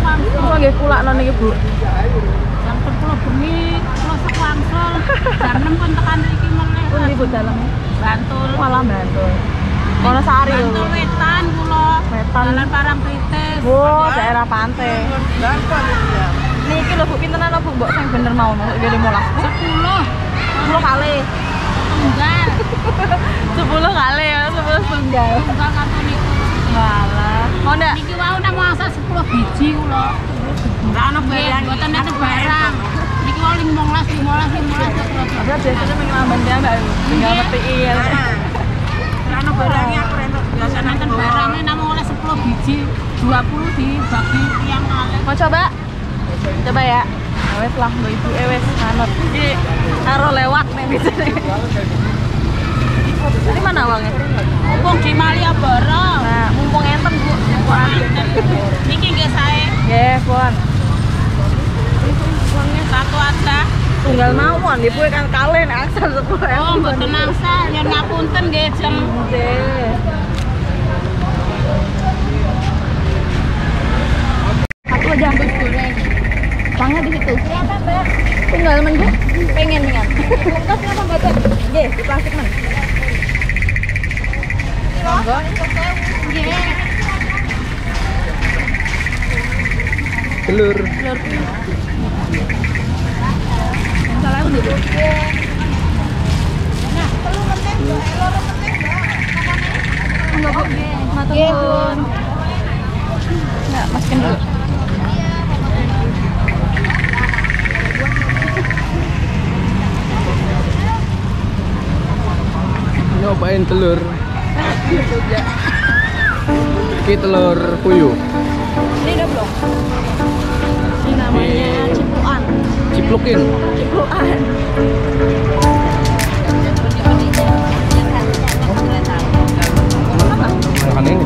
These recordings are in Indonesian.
nggih kulakno niki, Bu. Jam 10 bengi kula sekwangsel. Jam 6 kon tekan iki meneh. Pundi Bu dalem? Bantul. Malah Bantul. Kono Sari lho. Bantul Wetan kula. Wetan. Jalan Parangtritis. Oh, daerah pantai. Niki lho Bu, pintenan lho Bu, mbok sing bener mau nggih 15. 10 kali. Tunggal. 10 kali ya, 10 tunggal. Tunggal kartu niku. Walah. Mau ndak? Niki wau nek masa 10 biji kula. Enggak ono barang, mboten enten barang. Niki wau 15. Ada biasanya pengen lamban dia Mbak. Tinggal ngerti ya. Enggak ono barangnya aku rentok biasa enten barangnya namung oleh 10 biji, 20 dibagi tiyang kalih. Mau coba? Coba ya. Wes lah Mbak Ibu wes anut. Iki karo lewat nih biasanya. Ini mana uangnya? Mumpung di Malioboro. Nah, mumpung enten Bu. Niki nggih sae. Nggih, Pon. Uangnya satu aja. Tunggal mawon ibu kan kalian asal 10.000. Oh, mboten angsal, yen ngapunten nggih jeng. Nggih. Satu aja bus goreng. Tangnya di situ. Siapa, Mbak? Tunggal men, Bu. Pengen dengan. Bungkus kenapa mboten? Nggih, di plastik men. Monggo. Nggih. Telur. Telur. Salah Bu. Nah, telu menit, loro menit, Mbak. Enggak, Bu. Matur. Enggak, masukin dulu. Nyobain telur. Ini telur puyuh. Ini udah belum? Ini namanya cipluan. Ciplukin. Cipluan. Makan ini.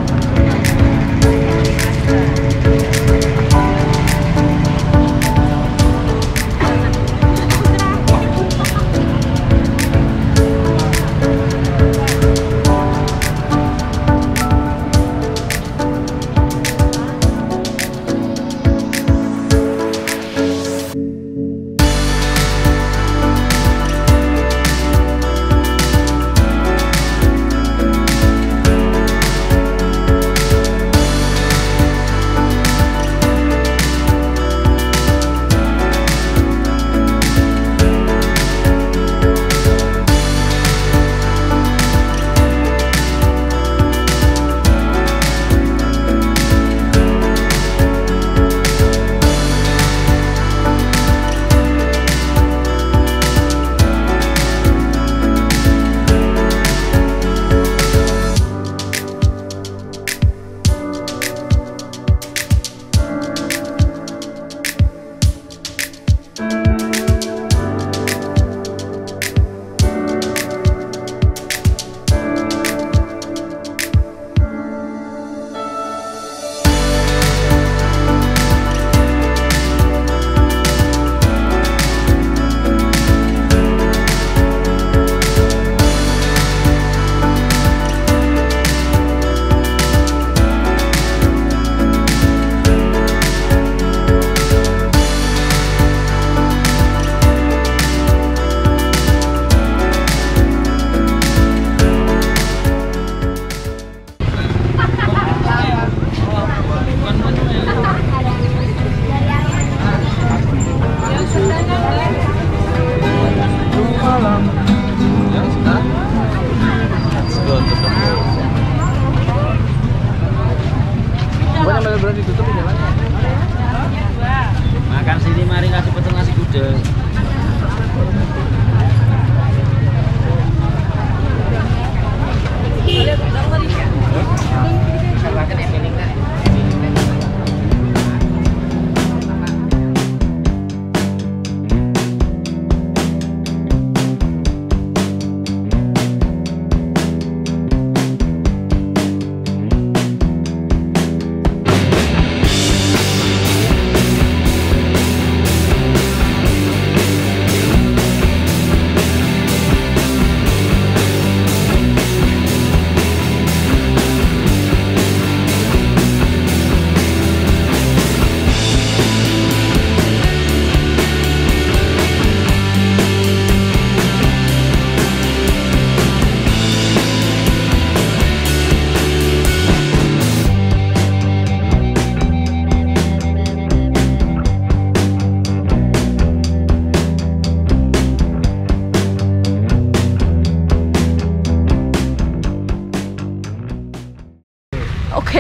Makan sini mari kasih potong nasi gudeg.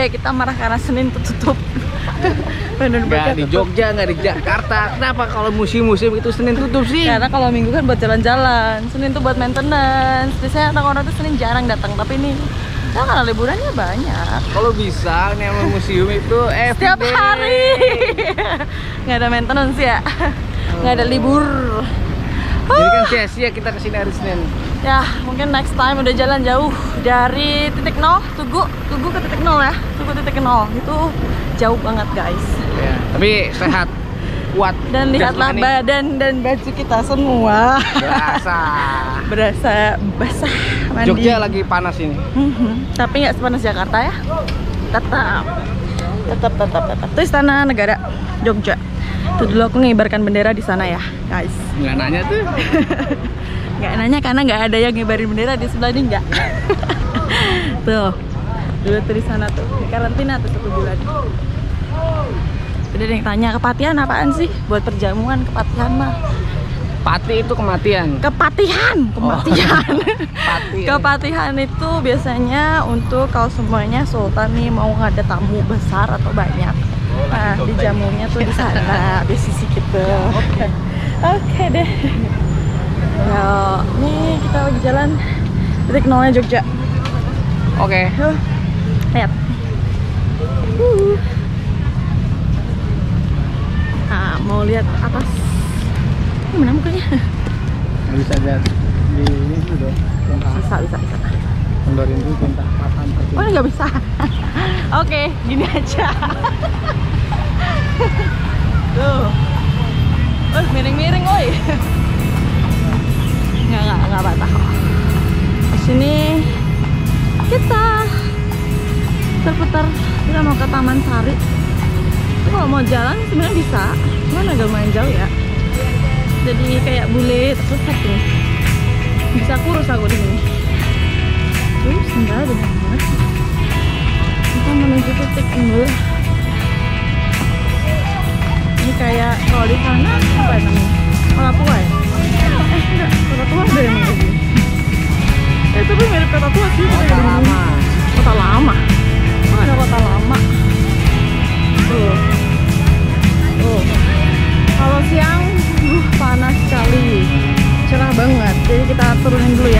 kita marah karena Senin tutup. Bener Nggak di Jogja, nggak di Jakarta. Kenapa kalau musim-musim itu Senin tutup sih? Karena kalau Minggu kan buat jalan-jalan, Senin tuh buat maintenance. Biasanya orang-orang tuh Senin jarang datang, tapi ini ya karena liburannya banyak. Kalau bisa nih sama museum itu Setiap everyday. hari nggak ada maintenance ya, nggak ada libur. Jadi kan sia-sia kita kesini hari Senin. Ya mungkin next time udah jalan jauh dari titik nol, Tugu ke titik nol ya, Tugu titik nol itu jauh banget guys. Ya, tapi sehat, kuat. Dan lihatlah jasmani. badan dan baju kita semua berasa basah mandi. Jogja lagi panas ini. Tapi nggak sepanas Jakarta ya. Tetap. Itu Istana Negara Jogja. Tuh dulu aku ngibarkan bendera di sana ya, guys. Nggak nanya tuh. Nggak nanya karena nggak ada yang ngibarin bendera di sebelah ini nggak. Tuh, dulu tuh di sana tuh di karantina tuh 1 bulan. Udah ada yang tanya kepatihan apaan sih? Buat perjamuan kepatihan mah. Pati itu kematian. Kepatihan. Pati. Kepatihan itu biasanya untuk kalau semuanya sultan nih mau ada tamu besar atau banyak. Nah, dijamunya tuh di sana, di sisi gitu. Oke deh. Ya, nih kita lagi jalan titik nolnya Jogja. Oke. Lihat. Nah, mau lihat atas. Ini mana mukanya? Nggak bisa lihat di ini dulu dong. Bisa. Kendorin dulu tinta papan. Oh, nggak bisa. Oke, gini aja. Tuh. Miring-miring, woi. Nggak patah. Di sini kita putar-putar. Kita mau ke Taman Sari. Tapi kalau mau jalan sebenarnya bisa, cuman agak lumayan jauh ya. Jadi kayak bule tersesat nih. Bisa kurus aku di sini. Sendal banyak banget. Kita menuju titik nol. Ini kayak kalau di sana apa namanya? Kota Tua ya? Enggak, Kota Tua ada yang kayak gini. Tapi mirip Kota Tua sih. Kota lama. Kota lama. Oh, ada kota lama. Tuh. Kalau siang panas sekali. Cerah banget. Jadi kita turunin dulu